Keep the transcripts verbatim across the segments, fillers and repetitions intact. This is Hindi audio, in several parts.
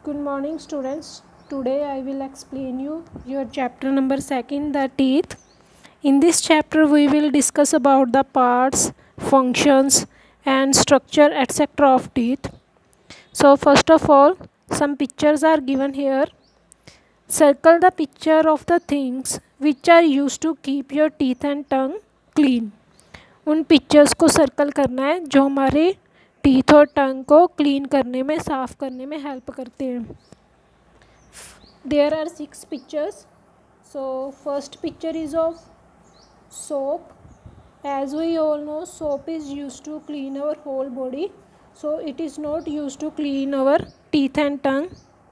Good morning, students. Today I will explain you your chapter number second, the teeth. In this chapter we will discuss about the parts, functions and structure et cetera of teeth. So first of all, some pictures are given here. Circle the picture of the things which are used to keep your teeth and tongue clean. उन पिक्चर्स को सर्कल करना है जो हमारे टीथ और टंग को क्लीन करने में, साफ़ करने में हेल्प करते हैं. There are six pictures. So first picture is of soap. As we all know, soap is used to clean our whole body. So it is not used to clean our teeth and tongue.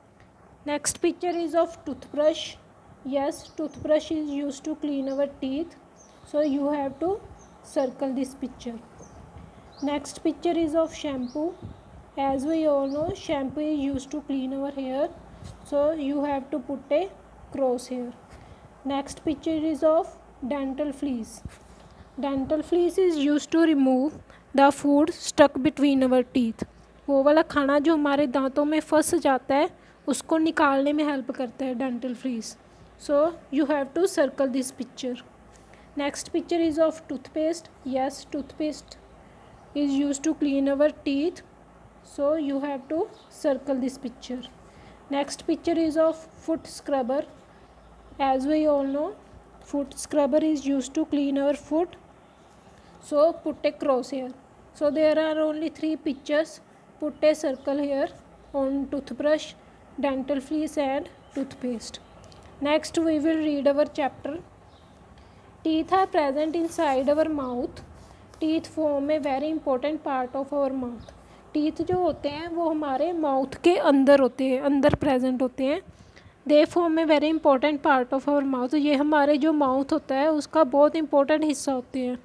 Next picture is of toothbrush. Yes, toothbrush is used to clean our teeth. So you have to circle this picture. Next picture is of shampoo. As we all know, shampoo is used to clean our hair. So you have to put a cross here. Next picture is of dental fleas. Dental fleas is used to remove the food stuck between our teeth. वो वाला खाना जो हमारे दांतों में फंस जाता है उसको निकालने में हेल्प करता है dental floss. So you have to circle this picture. Next picture is of toothpaste. Yes, toothpaste is used to clean our teeth, so you have to circle this picture. Next picture is of foot scrubber. As we all know, foot scrubber is used to clean our foot, so put a cross here. So there are only three pictures. Put a circle here on toothbrush, dental fleas and toothpaste. Next we will read our chapter. Teeth are present inside our mouth. Teeth form a very important part of our mouth. Teeth जो होते हैं वो हमारे माउथ के अंदर होते हैं, अंदर प्रेजेंट होते हैं. They form a very important part of our mouth. ये हमारे जो माउथ होता है उसका बहुत इंपॉर्टेंट हिस्सा होते हैं.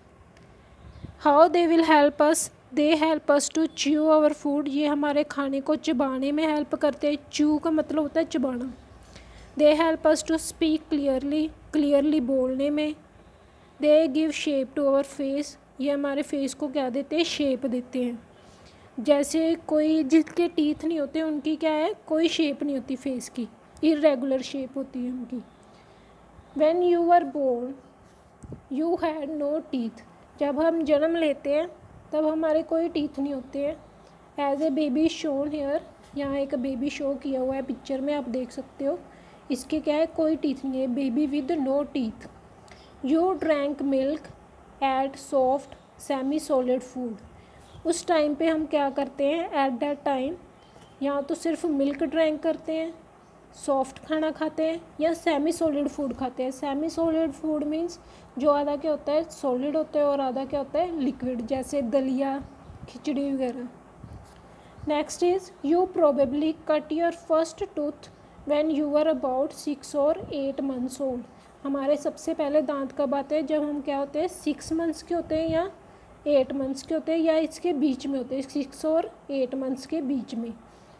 How they will help us? They help us to chew our food. ये हमारे खाने को चबाने में हेल्प करते हैं. च्यू का मतलब होता है चबाना. They help us to speak clearly. Clearly बोलने में. They give shape to our face. ये हमारे फेस को क्या देते हैं? शेप देते हैं. जैसे कोई जिसके टीथ नहीं होते उनकी क्या है, कोई शेप नहीं होती फेस की, इरेगुलर शेप होती है उनकी. When you are born you had no teeth. जब हम जन्म लेते हैं तब हमारे कोई टीथ नहीं होते हैं. As a baby shown here. यहाँ एक बेबी शो किया हुआ है पिक्चर में, आप देख सकते हो. इसके क्या है, कोई टीथ नहीं है. Baby with no teeth. You drank milk ate soft semi solid food. उस टाइम पे हम क्या करते हैं? एट दैट टाइम या तो सिर्फ मिल्क ड्रैंक करते हैं, सॉफ्ट खाना खाते हैं, या सेमी सॉलिड फूड खाते हैं. सेमी सॉलिड फूड मीन्स जो आधा क्या होता है सॉलिड होता है और आधा क्या होता है लिक्विड, जैसे दलिया, खिचड़ी वगैरह. Next is you probably cut your first tooth when you are about six और एट मंथ्स ओल्ड. हमारे सबसे पहले दांत कब आते हैं? जब हम क्या होते हैं सिक्स मंथ्स के होते हैं या एट मंथ्स के होते हैं या इसके बीच में होते हैं, सिक्स और एट मंथ्स के बीच में.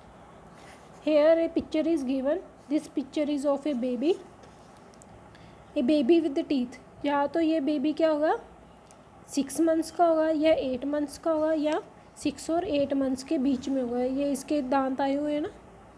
Here a picture is given. This picture is of a baby. A baby with teeth. या तो ये बेबी क्या होगा, सिक्स मंथ्स का होगा या एट मंथ्स का होगा या सिक्स और एट मंथ्स के बीच में होगा. ये इसके दांत आए हुए हैं ना.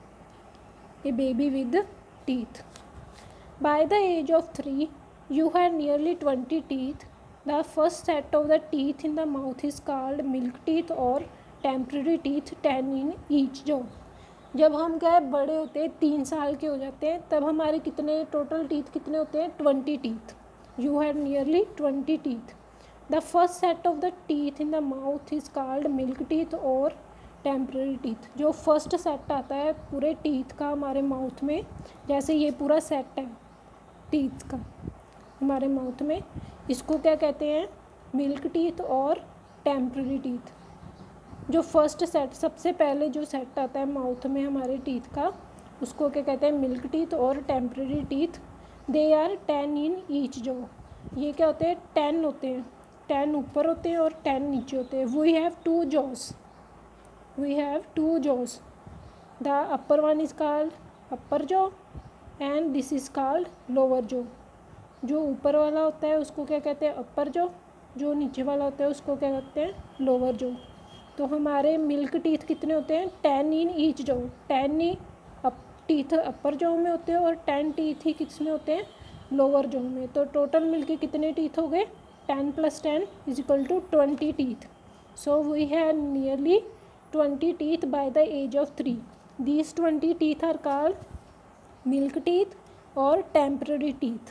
A baby with teeth. By the age of three, you had nearly twenty teeth. The first set of the teeth in the mouth is called milk teeth or temporary teeth, ten in each jaw. जब हम क्या है बड़े होते हैं, तीन साल के हो जाते हैं, तब हमारे कितने टोटल टीथ कितने होते हैं? Twenty teeth. You had nearly twenty teeth. The first set of the teeth in the mouth is called milk teeth or temporary teeth. जो फर्स्ट सेट आता है पूरे टीथ का हमारे माउथ में, जैसे ये पूरा सेट है टीथ का हमारे माउथ में, इसको क्या कहते हैं? मिल्क टीथ और टेम्पररी टीथ. जो फर्स्ट सेट, सबसे पहले जो सेट आता है माउथ में हमारे टीथ का, उसको क्या कहते हैं? मिल्क टीथ और temporary teeth. They are ten in each jaw. ये क्या होते हैं? टेन होते हैं. टेन ऊपर होते हैं और टेन नीचे होते हैं. We have two jaws. We have two jaws. The upper one is called upper jaw and this is called lower jaw. जो ऊपर वाला होता है उसको क्या कहते हैं? अपर jaw. जो नीचे वाला होता है उसको क्या कहते हैं? Lower jaw. तो हमारे मिल्क टीथ कितने होते हैं, ten in each jaw, ten ही अप टीथ अपर जॉ में होते हैं और टेन टीथ ही किस में होते हैं, लोअर जॉ में। तो टोटल मिलके कितने टीथ हो गए, ten plus ten is equal to twenty teeth. So we have nearly twenty teeth by the age of three. These twenty teeth are called milk teeth और temporary teeth.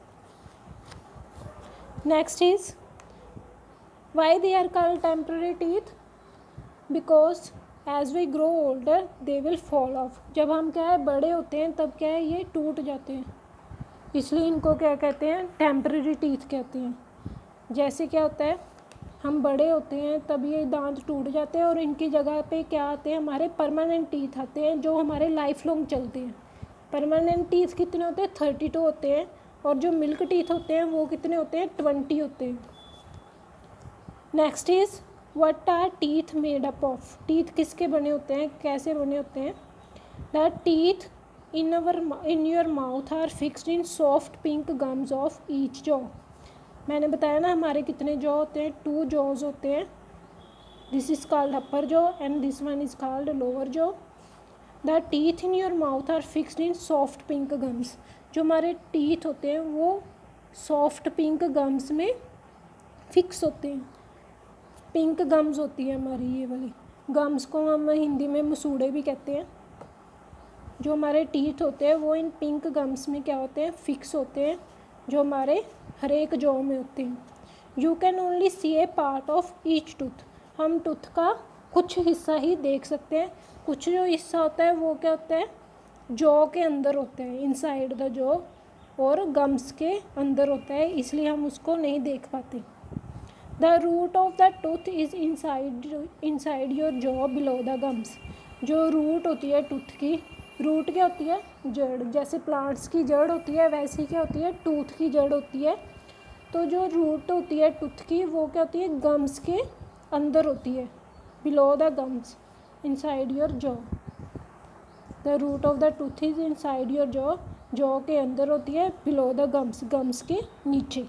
Next is why they are called temporary teeth, because as we grow older they will fall off. जब हम क्या है बड़े होते हैं तब क्या है ये टूट जाते हैं, इसलिए इनको क्या कहते हैं, टेम्पररी टीथ कहते हैं। जैसे क्या होता है हम बड़े होते हैं तब ये दांत टूट जाते हैं और इनकी जगह पे क्या आते हैं, हमारे परमानेंट टीथ आते हैं जो हमारे लाइफ लॉन्ग चलते हैं। परमानेंट टीथ कितने होते हैं, थर्टी टू होते हैं, और जो मिल्क टीथ होते हैं वो कितने होते हैं, ट्वेंटी होते हैं। Next is what are teeth made up of. Teeth किसके बने होते हैं, कैसे बने होते हैं। The teeth in our in your mouth are fixed in soft pink gums of each jaw. मैंने बताया ना हमारे कितने जॉ होते हैं, टू जॉज होते हैं। This is called upper jaw and this one is called lower jaw. The teeth in your mouth are fixed in soft pink gums. जो हमारे टीथ होते हैं वो सॉफ्ट पिंक गम्स में फिक्स होते हैं। पिंक गम्स होती है हमारी ये वाली, गम्स को हम हिंदी में मसूड़े भी कहते हैं। जो हमारे टीथ होते हैं वो इन पिंक गम्स में क्या होते हैं, फिक्स होते हैं, जो हमारे हर एक जॉ में होते हैं। You can only see a part of each tooth. हम टूथ का कुछ हिस्सा ही देख सकते हैं। कुछ जो हिस्सा होता है वो क्या होता है, जॉ के अंदर होता है, इनसाइड द जॉ, और गम्स के अंदर होता है, इसलिए हम उसको नहीं देख पाते। The root of the tooth is inside inside your jaw below the gums. जो रूट होती है टूथ की, रूट क्या होती है, जड़। जैसे प्लांट्स की जड़ होती है वैसी क्या होती है, टूथ की जड़ होती है। तो जो रूट होती है टूथ की वो क्या होती है, गम्स के अंदर होती है, below the gums inside your jaw. The root of the tooth is inside your jaw, jaw के अंदर होती है, बिलो द गम्स, गम्स के नीचे।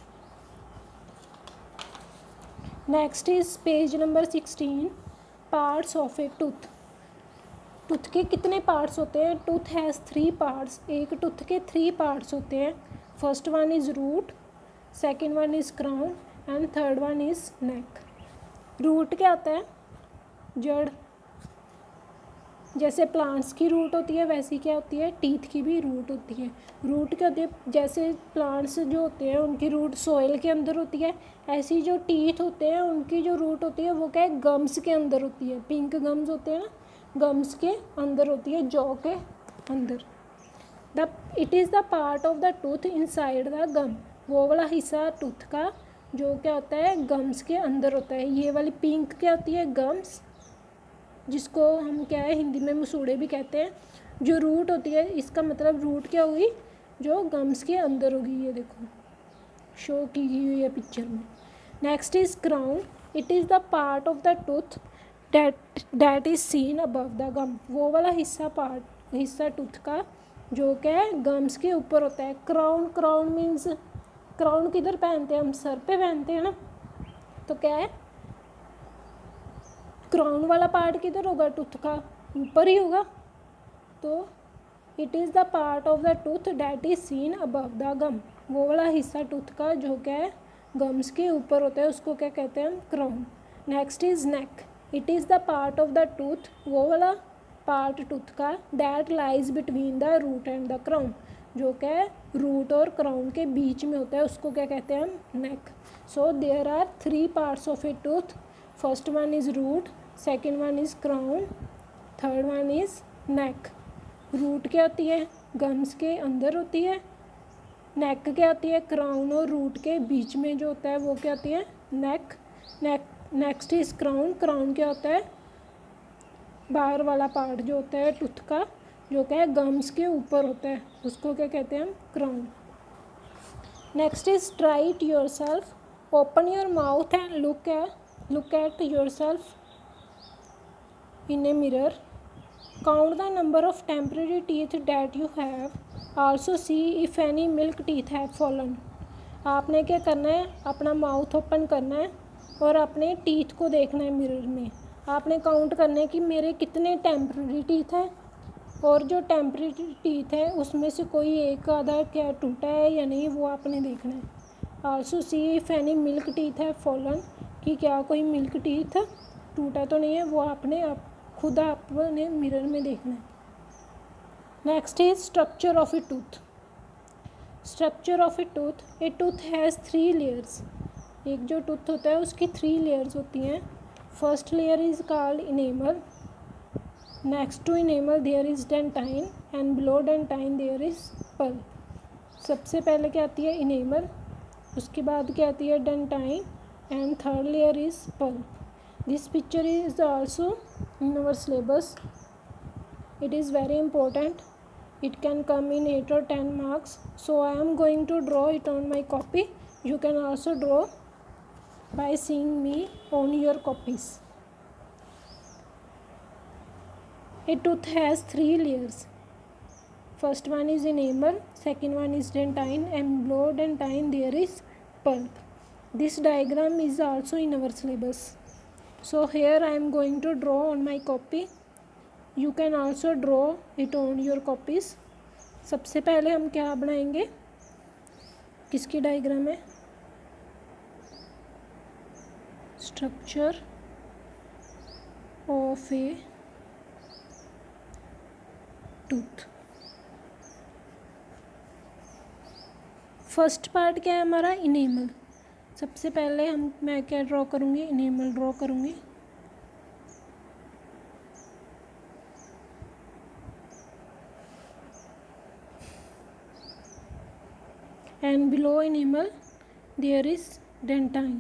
Next is page number sixteen, parts of a tooth. Tooth के कितने पार्ट्स होते हैं, टूथ हैज़ थ्री पार्ट्स। एक टूथ के थ्री पार्ट्स होते हैं। First one is root, second one is crown and third one is neck. Root क्या होता है, जड़। जैसे प्लांट्स की रूट होती है वैसी क्या होती है, टीथ की भी रूट होती है। रूट क्या होती है, जैसे प्लांट्स जो होते हैं उनकी रूट सॉइल के अंदर होती है, ऐसी जो टीथ होते हैं उनकी जो रूट होती है वो क्या है, गम्स के अंदर होती है। पिंक गम्स होते हैं ना, गम्स के अंदर होती है, जॉ के अंदर। The it is the part of the tooth inside the gum. वो वाला हिस्सा टूथ का जो क्या होता है, गम्स के अंदर होता है। ये वाली पिंक क्या होती है, गम्स, जिसको हम क्या है हिंदी में मसूड़े भी कहते हैं। जो रूट होती है, इसका मतलब रूट क्या हुई, जो गम्स के अंदर होगी। ये देखो शो की गई हुई है पिक्चर में। Next is crown. It is the part of the tooth that that is seen above the gum. वो वाला हिस्सा पार्ट हिस्सा टूथ का जो क्या है, गम्स के ऊपर होता है। क्राउन क्राउन मीन्स क्राउन किधर पहनते हैं, हम सर पे पहनते हैं ना, तो क्या है, क्राउन वाला पार्ट किधर होगा, टूथ का ऊपर ही होगा। तो it is the part of the tooth that is seen above the gum. वो वाला हिस्सा टूथ का जो क्या है, गम्स के ऊपर होता है, उसको क्या कहते हैं हम, crown. Next is neck. It is the part of the tooth, वो वाला पार्ट टूथ का, that lies between the root and the crown, जो क्या है रूट और क्राउन के बीच में होता है, उसको क्या कहते हैं हम, neck. So there are three parts of a tooth. First one is root, second one is crown, third one is neck. Root क्या होती है, गम्स के अंदर होती है। नेक क्या होती है, क्राउन और रूट के बीच में जो होता है वो क्या होती है, neck. Neck next is crown. Crown क्या होता है, बाहर वाला पार्ट जो होता है टूथ का, जो क्या है गम्स के ऊपर होता है, उसको क्या कहते हैं हम, crown. Next is try it yourself. Open your mouth and look at look at yourself in a mirror. Count the number of temporary teeth that you have. Also see if any milk teeth have fallen. आपने क्या करना है, अपना माउथ ओपन करना है और अपने टीथ को देखना है मिरर में। आपने काउंट करने कि मेरे कितने टेम्पररी टीथ हैं, और जो टेम्पररी टीथ है उसमें से कोई एक आधा क्या टूटा है या नहीं, वो आपने देखना है। Also see if any milk teeth है फॉलन, कि क्या कोई मिल्क टीथ टूटा तो नहीं है, वो आपने आप खुद आपने मिरर में देखना है। Next is structure of a tooth. Structure of a tooth, a tooth has three layers. एक जो टूथ होता है उसकी थ्री लेयर्स होती हैं। First layer is called enamel, next to enamel there is dentine, and below dentine there is pulp. सबसे पहले क्या आती है इनेमल, उसके बाद क्या आती है dentine, and third layer is pulp. This picture is also in our syllabus, it is very important, it can come in eight or ten marks, so I am going to draw it on my copy. You can also draw by seeing me on your copies. A tooth has three layers. First one is enamel, second one is dentine, and below dentine there is pulp. This diagram is also in our syllabus, so here I am going to draw on my copy. You can also draw it on your copies. सबसे पहले हम क्या बनाएंगे, किसकी डायग्राम है, structure of a tooth. First part क्या है हमारा इनेमल। सबसे पहले हम मैं क्या ड्रॉ करूँगी, इनेमल ड्रॉ करूँगी। And below enamel there is dentine.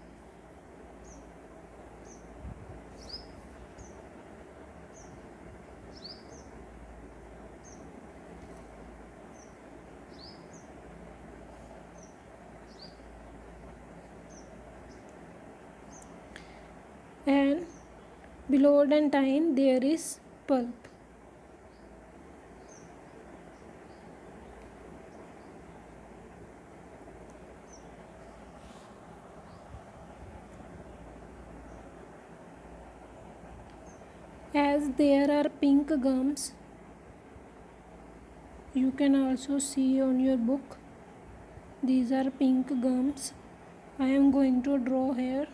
And below dentine there is pulp. As there are pink gums, you can also see on your book, these are pink gums. I am going to draw here.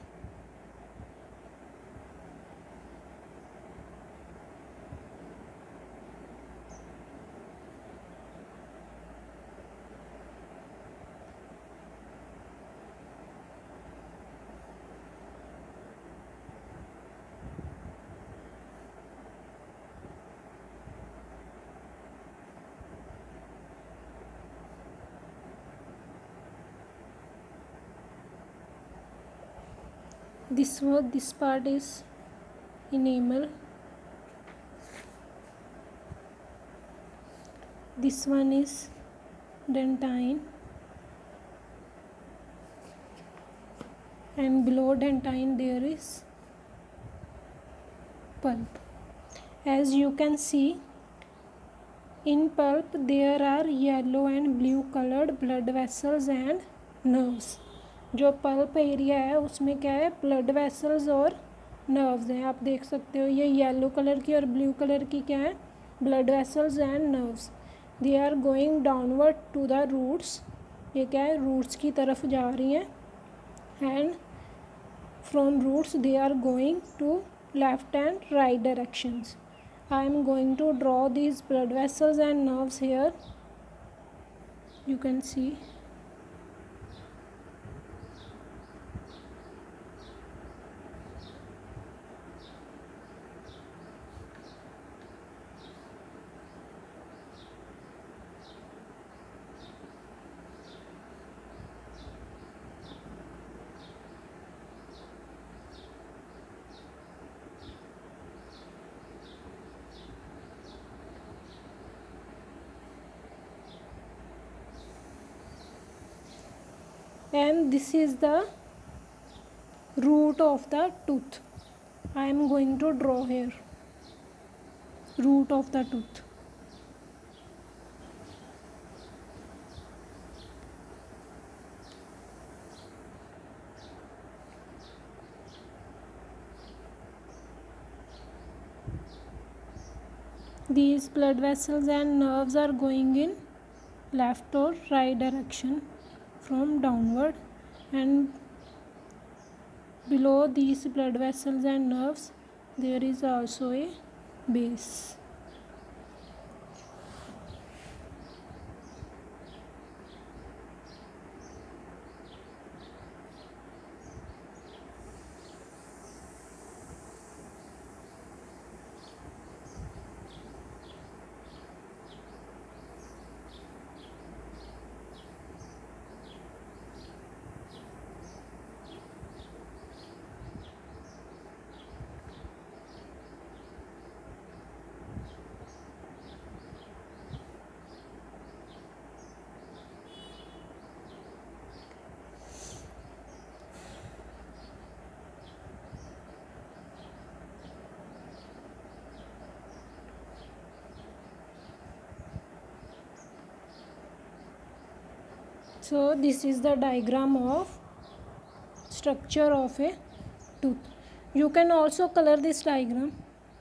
This one, this part is enamel, this one is dentine, and below dentine there is pulp. As you can see, in pulp there are yellow and blue colored blood vessels and nerves. जो पल्प एरिया है उसमें क्या है, ब्लड वेसल्स और नर्व्स हैं। आप देख सकते हो ये येलो कलर की और ब्लू कलर की क्या है, blood vessels and nerves. They are going downward to the roots, ये क्या है रूट्स की तरफ जा रही हैं, and from roots they are going to left and right directions. I am going to draw these blood vessels and nerves here, you can see. And this is the root of the tooth. I am going to draw here root of the tooth. These blood vessels and nerves are going in left or right direction from downward, and below these blood vessels and nerves there is also a base. So this is the diagram of structure of a tooth. You can also color this diagram.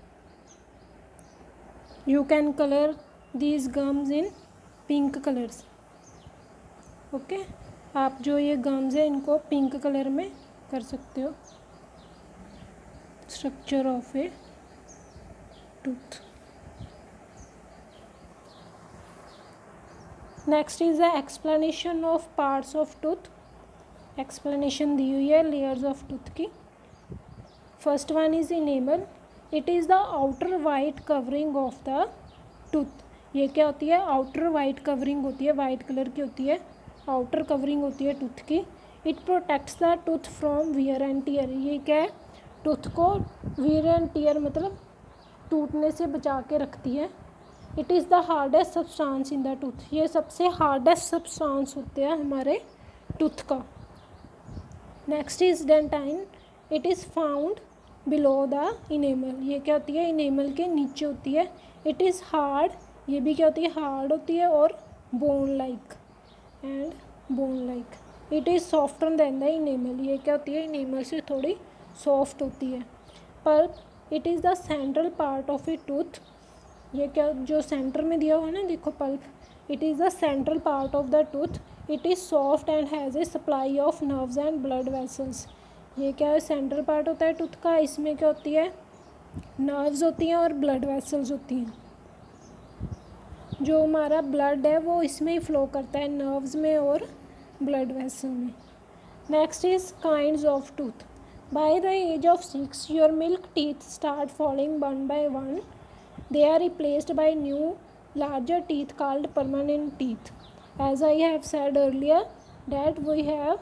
You can color these gums in pink colors. Okay, आप जो ये गम्स है इनको पिंक कलर में कर सकते हो. Structure of a tooth. Next is the explanation of parts of tooth. Explanation दी हुई है लेयर्स ऑफ टूथ की. First one is enamel. It is the outer white covering of the tooth. ये क्या होती है? आउटर वाइट कवरिंग होती है, वाइट कलर की होती है, आउटर कवरिंग होती है टूथ की. It protects the tooth from wear and tear. ये क्या है? टूथ को वियर एंड टीयर मतलब टूटने से बचा के रखती है. It is the hardest substance in the tooth. ये सबसे हार्डेस्ट सब्सटेंस होते हैं हमारे टूथ का. Next is dentine. It is found below the enamel. ये क्या होती है? इनेमल के नीचे होती है. It is hard. ये भी क्या होती है? हार्ड होती है और bone like and bone like. It is softer than the enamel. ये क्या होती है? इनेमल से थोड़ी सॉफ्ट होती है. Pulp. It is the central part of a tooth. ये क्या जो सेंटर में दिया हुआ है ना, देखो pulp. It is the central part of the tooth. It is soft and has a supply of nerves and blood vessels. ये क्या है? सेंट्रल पार्ट होता है टूथ का. इसमें क्या होती है? नर्व्स होती हैं और ब्लड वेसल्स होती हैं. जो हमारा ब्लड है वो इसमें ही फ्लो करता है, नर्व्स में और ब्लड वेसल में. Next is kinds of tooth. By the age of six your milk teeth start falling one by one. They are replaced by new larger teeth called permanent teeth. As I have said earlier that we have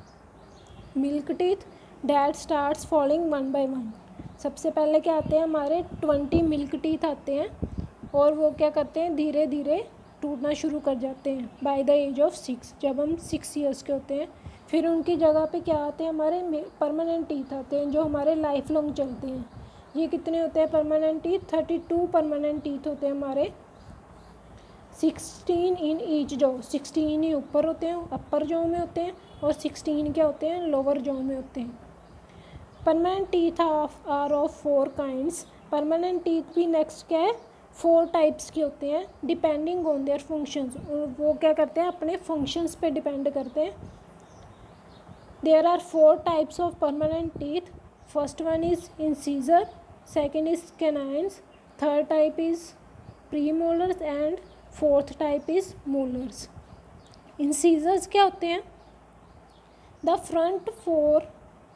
milk teeth that starts falling one by one. सबसे पहले क्या आते हैं? हमारे ट्वेंटी मिल्क टीथ आते हैं और वो क्या करते हैं? धीरे धीरे टूटना शुरू कर जाते हैं by the age of six, जब हम सिक्स ईयर्स के होते हैं. फिर उनकी जगह पे क्या आते हैं? हमारे परमानेंट टीथ आते हैं जो हमारे लाइफ लॉन्ग चलते हैं. ये कितने होते हैं permanent teeth? Thirty two permanent teeth होते हैं हमारे. Sixteen in each jaw. Sixteen ही ऊपर होते हैं, अपर जॉ में होते हैं, और सिक्सटीन क्या होते हैं? लोअर जॉ में होते हैं. Permanent teeth are of four kinds. Permanent teeth भी नेक्स्ट क्या है? फोर टाइप्स के होते हैं डिपेंडिंग ऑन देयर फंक्शंस. वो क्या करते हैं? अपने फंक्शंस पे डिपेंड करते हैं. There are four types of permanent teeth. First one is incisor, second is canines, third type is premolars and fourth type is molars. Incisors क्या होते हैं? The front four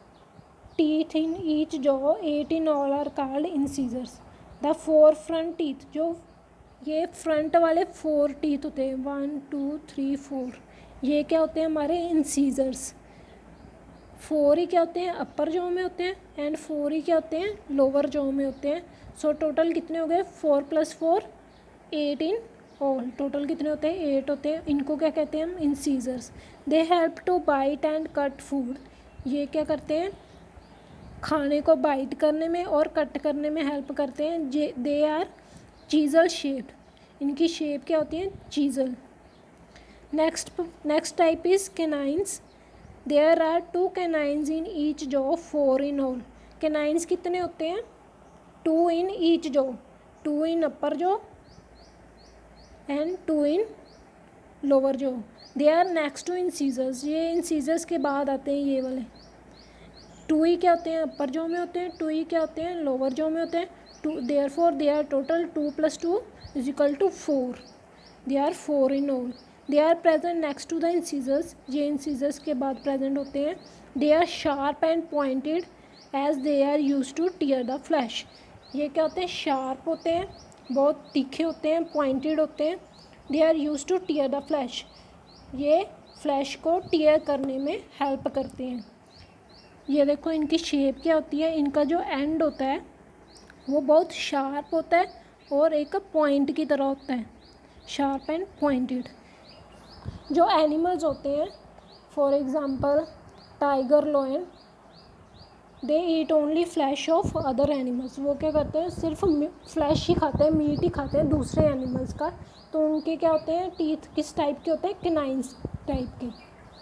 teeth in each jaw, eight in all are called incisors. The four front teeth, जो ये फ्रंट वाले फोर टीथ होते हैं, वन टू थ्री फोर, ये क्या होते हैं? हमारे इंसीजर्स. फोर ही क्या होते हैं? अपर जॉ में होते हैं एंड फोर ही क्या होते हैं? लोअर जॉ में होते हैं. सो so, टोटल कितने हो गए? Four plus four eight in all. Total कितने होते हैं? एट होते हैं. इनको क्या कहते हैं हम? Incisors. They help to bite and cut food. ये क्या करते हैं? खाने को बाइट करने में और कट करने में हेल्प करते हैं. जे दे आर चीजल शेप. इनकी शेप क्या होती है? Chisel. Next next type is canines. There are two canines in each jaw, four in all. Canines कितने होते हैं? Two in each jaw. Two in upper jaw and two in lower jaw. They are next to incisors, ये इंसीजर्स के बाद आते हैं ये वाले। टू ई क्या होते हैं, अपर जो में होते हैं, टू ई क्या होते हैं, लोअर जो में होते हैं। Two there four they are total two plus two is equal to four, they are four in all. They are present next to the incisors, ये इंसीजर्स के बाद प्रेजेंट होते हैं। They are sharp and pointed as they are use to tear the flesh, ये क्या होते हैं, शार्प होते हैं, बहुत तीखे होते हैं, पॉइंटेड होते हैं। They are use to tear the flesh, ये फ्लैश को टीयर करने में हेल्प करते हैं। ये देखो इनकी शेप क्या होती है, इनका जो एंड होता है वो बहुत शार्प होता है और एक पॉइंट की तरह होता है, शार्प एंड पॉइंटेड। जो एनिमल्स होते हैं, for example tiger lion, they eat only flesh of other animals, वो क्या करते हैं, सिर्फ फ्लैश ही खाते हैं, मीट ही खाते हैं दूसरे एनिमल्स का। तो उनके क्या होते हैं, टीथ किस टाइप के होते हैं, कैनाइंस टाइप के।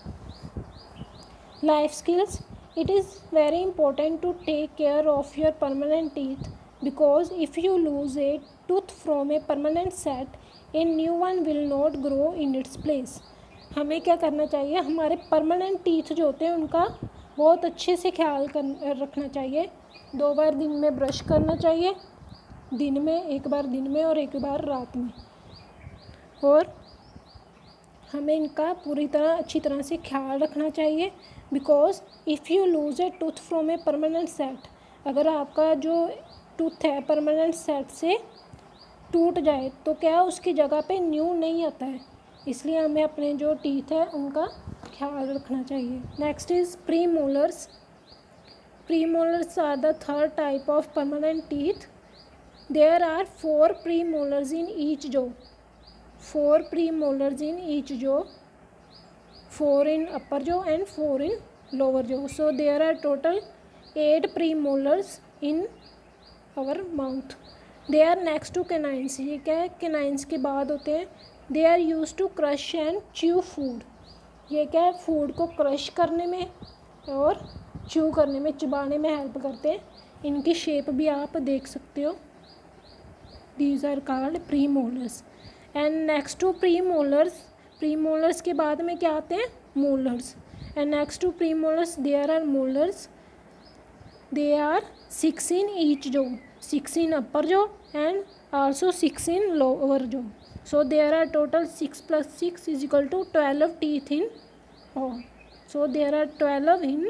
Life skills, it is very important to take care of your permanent teeth because if you lose a tooth from a permanent set, a new one will not grow in its place। हमें क्या करना चाहिए, हमारे परमानेंट टीथ जो होते हैं उनका बहुत अच्छे से ख्याल कर रखना चाहिए। दो बार दिन में ब्रश करना चाहिए, दिन में एक बार दिन में और एक बार रात में, और हमें इनका पूरी तरह अच्छी तरह से ख्याल रखना चाहिए। Because if you lose a tooth from a permanent set, अगर आपका जो टूथ है परमानेंट सेट से टूट जाए तो क्या उसकी जगह पे न्यू नहीं आता है, इसलिए हमें अपने जो टीथ है उनका ख्याल रखना चाहिए। Next is premolars. Premolars are the third type of permanent teeth. There are four premolars in each jaw, four premolars in each jaw, four in upper jaw and four in lower jaw. So there are total eight premolars in our mouth. They are next to canines, ये क्या है, canines के बाद होते हैं। They are used to crush and chew food, ये क्या है, फूड को क्रश करने में और च्यू करने में, चबाने में हेल्प करते हैं। इनकी शेप भी आप देख सकते हो। These are called premolars. And next to premolars, premolars के बाद में क्या आते हैं, molars. And next to premolars there are molars, they are six in each jaw, six in upper jaw and also six in lower jaw. So there are total six plus six is equal to twelve teeth in all. So there are twelve in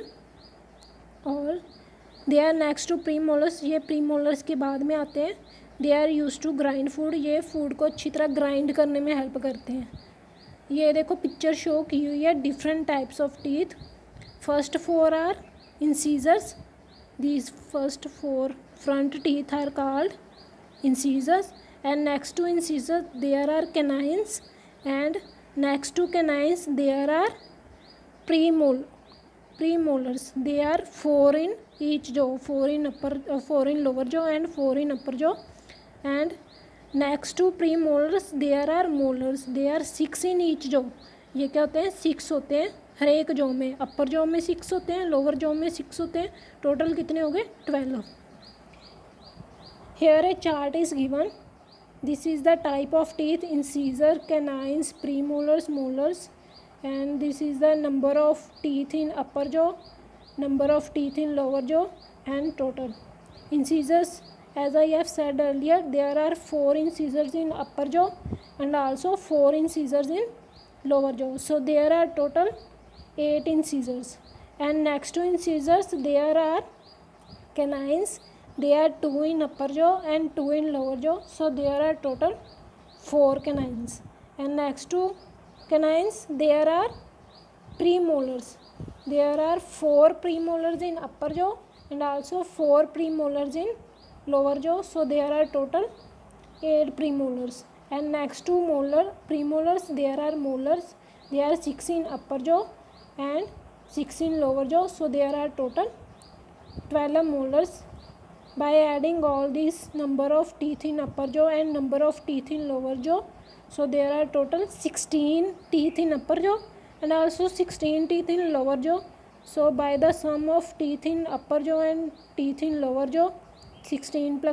all. They are next to premolars, ये प्रीमोलर्स के बाद में आते हैं। They are use to grind food, ये फूड को अच्छी तरह ग्राइंड करने में हेल्प करते हैं। ये देखो पिक्चर शो की हुई है different types of teeth. First four are incisors, these first four front teeth are called incisors. And next to incisors there are canines, and next to canines there are premol premolars. They are four in each jaw, four in upper, four in lower jaw and four in upper jaw. And next to premolars there are molars, they are six in each jaw, ये क्या होते हैं, सिक्स होते हैं हर एक जो में। अपर जो में सिक्स होते हैं, लोअर जो में सिक्स होते हैं, टोटल कितने हो गए, twelve. Here a chart is given, this is the type of teeth, incisor, canines, premolars, molars, and this is the number of teeth in upper jaw, number of teeth in lower jaw and total incisors. As I have said earlier, there are four incisors in upper jaw and also four incisors in lower jaw. So there are total eight incisors. And next to incisors, there are canines. They are two in upper jaw and two in lower jaw. So there are total four canines. And next to canines, there are premolars. There are four premolars in upper jaw and also four premolars in lower jaw. So there are total eight premolars. And next to molar premolars there are molars, they are six in upper jaw and six in lower jaw. So there are total twelve molars. By adding all these number of teeth in upper jaw and number of teeth in lower jaw, so there are total sixteen teeth in upper jaw and also sixteen teeth in lower jaw. So by the sum of teeth in upper jaw and teeth in lower jaw, sixteen plus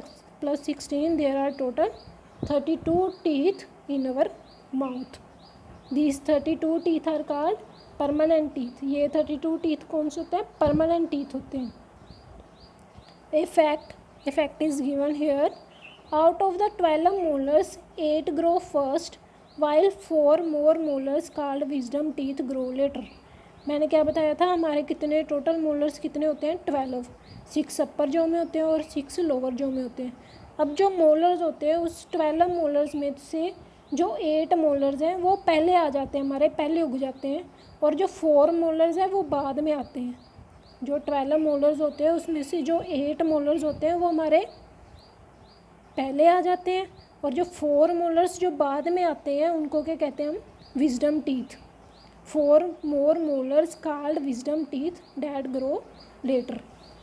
plus sixteen, there are total thirty-two teeth in our mouth. These thirty-two teeth are called permanent teeth. ये thirty-two teeth कौन से होते हैं? Permanent teeth होते हैं. A fact, a fact is given here. Out of the twelve molars, eight grow first, while four more molars called wisdom teeth grow later. मैंने क्या बताया था? हमारे कितने टोटल मोलर्स कितने होते हैं? ट्वेल्व. सिक्स अपर जॉ में होते हैं और सिक्स लोअर जॉ में होते हैं. अब जो मोलर्स होते हैं उस ट्वेल्व मोलर्स में से जो एट मोलर्स हैं वो पहले आ जाते हैं, हमारे पहले उग जाते हैं, और जो फोर मोलर्स हैं वो बाद में आते हैं. जो ट्वेल्व मोलर्स होते हैं उसमें से जो एट मोलर्स होते हैं वो हमारे पहले आ जाते हैं, और जो फोर मोलर्स जो बाद में आते हैं उनको क्या कहते हैं हम? Wisdom teeth. Four more molars called wisdom teeth that grow later.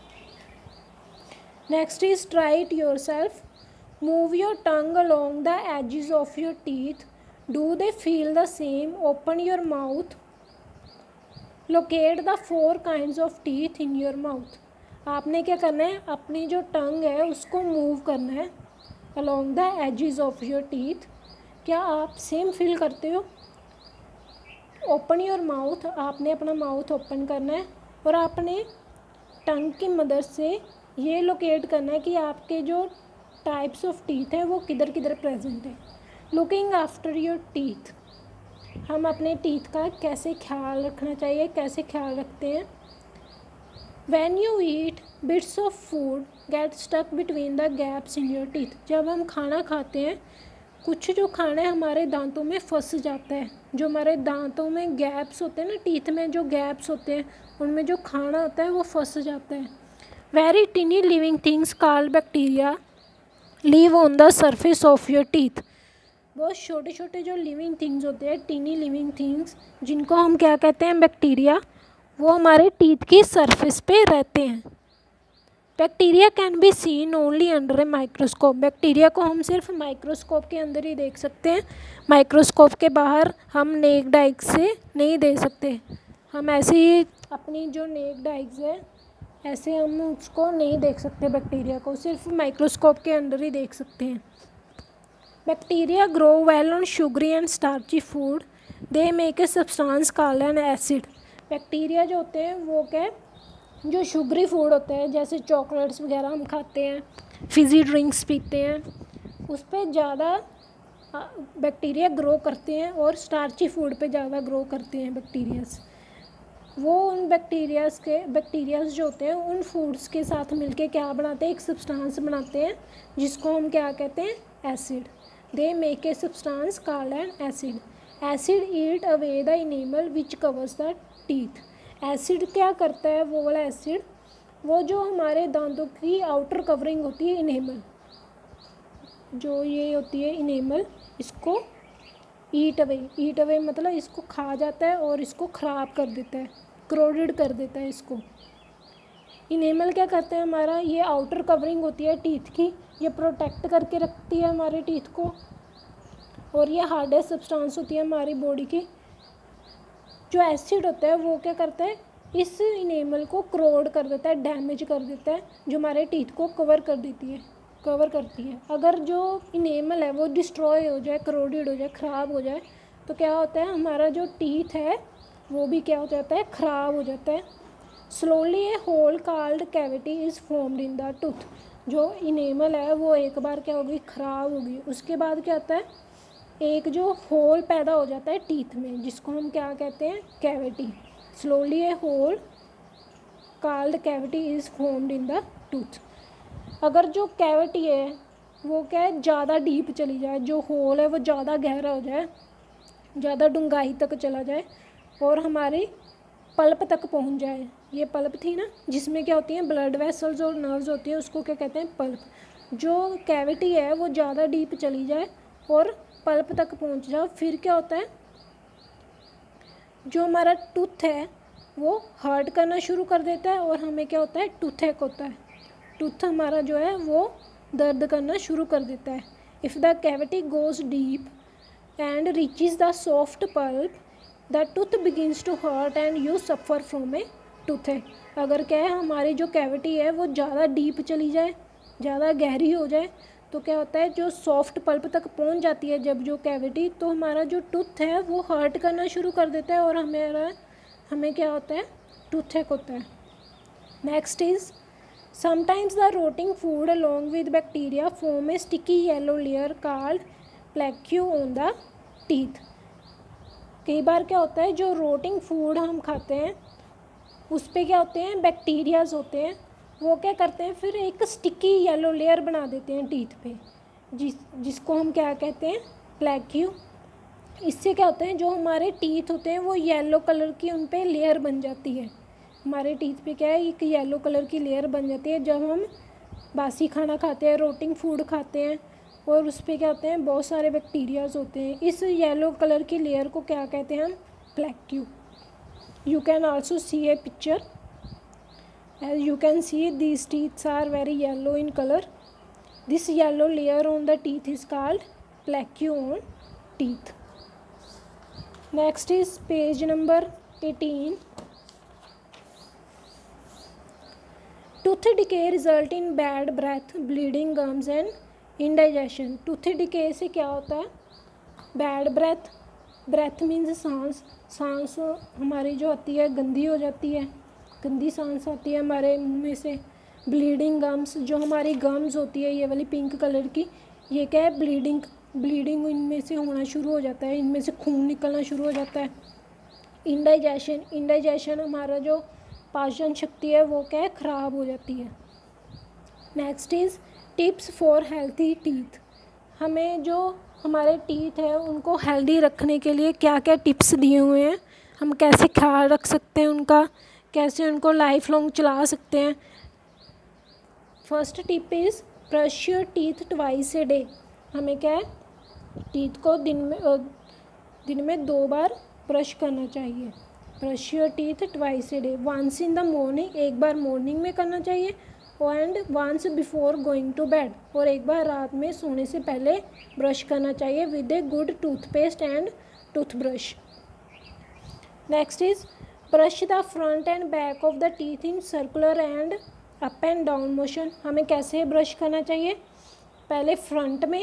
Next is try it yourself. Move your tongue along the edges of your teeth. Do they feel the same? Open your mouth. Locate the four kinds of teeth in your mouth. आपने क्या करना है? अपनी जो टंग है उसको मूव करना है along the edges of your teeth. क्या आप सेम फील करते हो? Open your mouth. आपने अपना माउथ ओपन करना है और आपने टंग की मदद से ये लोकेट करना है कि आपके जो टाइप्स ऑफ टीथ है वो किधर किधर प्रेजेंट है. Looking after your teeth. हम अपने टीथ का कैसे ख्याल रखना चाहिए, कैसे ख्याल रखते हैं? When you eat, bits of food get stuck between the gaps in your teeth. जब हम खाना खाते हैं कुछ जो खाना है हमारे दांतों में फंस जाता है. जो हमारे दांतों में गैप्स होते हैं ना, टीथ में जो गैप्स होते हैं उनमें जो खाना होता है वो फंस जाता है. Very tiny living things called bacteria live on the surface of your teeth. बहुत छोटे छोटे जो लिविंग थिंग्स होते हैं, टीनी लिविंग थिंग्स, जिनको हम क्या कहते हैं? बैक्टीरिया. वो हमारे टीथ की सरफेस पे रहते हैं. Bacteria can be seen only under a microscope. Bacteria को हम सिर्फ माइक्रोस्कोप के अंदर ही देख सकते हैं. माइक्रोस्कोप के बाहर हम नेक्ड आइज से नहीं देख सकते. हम ऐसे ही अपनी जो नेक्ड आइज है ऐसे हम उसको नहीं देख सकते. बैक्टीरिया को सिर्फ माइक्रोस्कोप के अंदर ही देख सकते हैं. Bacteria grow well on sugary and starchy food. They make a substance called an acid. Bacteria जो होते हैं वो क्या है? जो शुगरी फूड होते हैं जैसे चॉकलेट्स वगैरह हम खाते हैं, फिज़ी ड्रिंक्स पीते हैं, उस पर ज़्यादा बैक्टीरिया ग्रो करते हैं और स्टार्ची फूड पे ज़्यादा ग्रो करते हैं बैक्टीरियाज. वो उन बैक्टीरियाज के बैक्टीरियाज जो होते हैं उन फूड्स के साथ मिलके क्या बनाते हैं? एक सब्सटेंस बनाते हैं जिसको हम क्या कहते हैं? Acid. They make a substance called an acid. Acid eat away the enamel which covers the teeth. Acid क्या करता है? वो वाला एसिड वो जो हमारे दांतों की आउटर कवरिंग होती है, इनेमल जो ये होती है इनेमल, इसको ईट अवे. ईट अवे मतलब इसको खा जाता है और इसको ख़राब कर देता है, क्रोडेड कर देता है इसको. इनेमल क्या करते हैं? हमारा ये आउटर कवरिंग होती है टीथ की, ये प्रोटेक्ट करके रखती है हमारे टीथ को, और ये हार्डेस्ट सब्सटेंस होती है हमारी बॉडी की. जो एसिड होता है वो क्या करता है? इस इनेमल को क्रोड कर देता है, डैमेज कर देता है, जो हमारे टीथ को कवर कर देती है कवर करती है. अगर जो इनेमल है वो डिस्ट्रॉय हो जाए, क्रोडेड हो जाए, ख़राब हो जाए, तो क्या होता है? हमारा जो टीथ है वो भी क्या हो जाता है? ख़राब हो जाता है. Slowly a hole called cavity is formed in the tooth. जो इनेमल है वो एक बार क्या होगी? ख़राब होगी. उसके बाद क्या होता है? एक जो होल पैदा हो जाता है टीथ में, जिसको हम क्या कहते हैं? Cavity. Slowly a hole called cavity is formed in the tooth. अगर जो कैविटी है वो क्या है? ज़्यादा डीप चली जाए, जो होल है वो ज़्यादा गहरा हो जाए, ज़्यादा डूंघाई तक चला जाए और हमारी पल्प तक पहुंच जाए. ये पल्प थी ना जिसमें क्या होती हैं? ब्लड वेसल्स और नर्व्स होती हैं, उसको क्या कहते हैं? पल्प. जो कैविटी है वो ज़्यादा डीप चली जाए और पल्प तक पहुंच जाओ, फिर क्या होता है? जो हमारा टूथ है वो हर्ट करना शुरू कर देता है और हमें क्या होता है? टूथेक होता है. टूथ हमारा जो है वो दर्द करना शुरू कर देता है. If the cavity goes deep and reaches the soft pulp, the tooth begins to hurt and you suffer from a toothache. अगर क्या है? हमारी जो कैविटी है वो ज़्यादा डीप चली जाए ज़्यादा गहरी हो जाए तो क्या होता है, जो सॉफ्ट पल्प तक पहुंच जाती है जब जो कैविटी, तो हमारा जो टूथ है वो हर्ट करना शुरू कर देता है और हमारा हमें क्या होता है, टूथेक होता है। Next is sometimes the rotting food along with bacteria form a sticky yellow layer called plaque on the teeth. कई बार क्या होता है, जो रोटिंग फूड हम खाते हैं उस पर क्या होते हैं, बैक्टीरियाज होते हैं, वो क्या करते हैं फिर एक स्टिकी येलो लेयर बना देते हैं टीथ पे, जिस जिसको हम क्या कहते हैं, प्लेक्यू। इससे क्या होता है, जो हमारे टीथ होते हैं वो येलो कलर की उन पे लेयर बन जाती है। हमारे टीथ पे क्या है, एक येलो कलर की लेयर बन जाती है जब हम बासी खाना खाते हैं, रोटिंग फूड खाते हैं, और उस पर क्या होते हैं, बहुत सारे बैक्टीरियाज होते हैं। इस येलो कलर की लेयर को क्या कहते हैं हम, प्लेक्यू। You can also see a picture. As you can see, these teeth are very yellow in color. This yellow layer on the teeth is called plaque on teeth. Next is page number eighteen. Tooth decay result in bad breath, bleeding gums and indigestion. Tooth decay से क्या होता है, bad breath, ब्रेथ मीन्स सांस, सांस हमारी जो आती है गंदी हो जाती है, गंदी सांस आती है हमारे मुंह में से। ब्लीडिंग गम्स, जो हमारी गम्स होती है ये वाली पिंक कलर की, ये क्या है, ब्लीडिंग ब्लीडिंग इनमें से होना शुरू हो जाता है, इनमें से खून निकलना शुरू हो जाता है। इंडाइजेशन, इंडाइजेशन हमारा जो पाचन शक्ति है वो क्या है, ख़राब हो जाती है। Next is tips for healthy teeth. हमें जो हमारे टीथ है उनको हेल्दी रखने के लिए क्या क्या टिप्स दिए हुए हैं, हम कैसे ख्याल रख सकते हैं उनका, कैसे उनको लाइफ लॉन्ग चला सकते हैं। First tip is brush your teeth twice a day. हमें क्या है, टीथ को दिन में दिन में दो बार ब्रश करना चाहिए। Brush your teeth twice a day, once in the morning, एक बार मॉर्निंग में करना चाहिए, and once before going to bed, और एक बार रात में सोने से पहले ब्रश करना चाहिए with a good toothpaste and toothbrush. Next is brush the front and back of the teeth in circular and up and down motion. हमें कैसे ब्रश करना चाहिए, पहले फ्रंट में,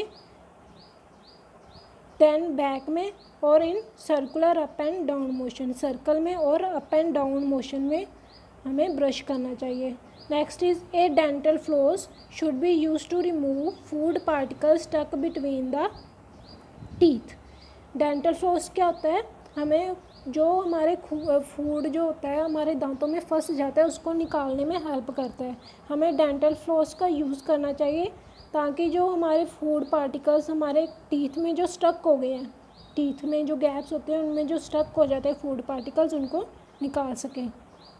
देन बैक में, और in circular up and down motion, circle में और अप एंड डाउन मोशन में हमें ब्रश करना चाहिए। Next is a dental floss should be use to remove food particles stuck between the teeth. Dental floss क्या होता है, हमें जो हमारे फूड जो होता है हमारे दांतों में फंस जाता है उसको निकालने में हेल्प करता है। हमें डेंटल फ्लोस का यूज़ करना चाहिए ताकि जो हमारे फूड पार्टिकल्स हमारे टीथ में जो स्टक हो गए हैं, टीथ में जो गैप्स होते हैं उनमें जो स्टक हो जाते हैं फूड पार्टिकल्स, उनको निकाल सकें।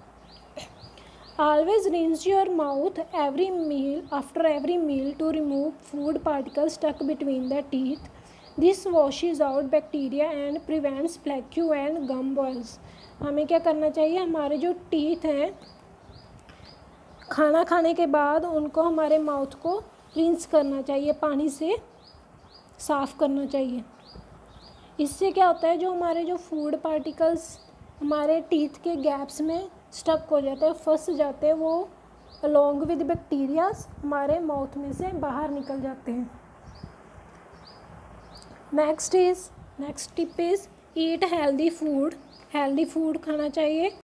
Always rinse your mouth every meal after every meal to remove food particles stuck between the teeth. This washes out bacteria and prevents plaque and gum balls. हमें क्या करना चाहिए, हमारे जो टीथ हैं खाना खाने के बाद उनको हमारे माउथ को रिंस करना चाहिए, पानी से साफ़ करना चाहिए। इससे क्या होता है, जो हमारे जो फूड पार्टिकल्स हमारे टीथ के गैप्स में स्टक हो जाते हैं, फंस जाते हैं, वो अलॉन्ग विद बैक्टीरियाज हमारे माउथ में से बाहर निकल जाते हैं। Next is next tip is eat healthy food. Healthy food खाना चाहिए।